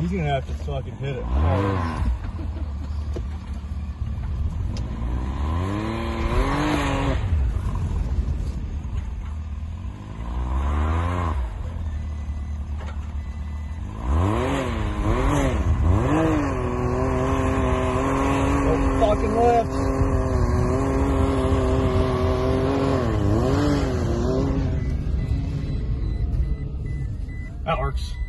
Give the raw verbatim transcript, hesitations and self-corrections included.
He's gonna have to fucking hit it hard. Fucking left. That works.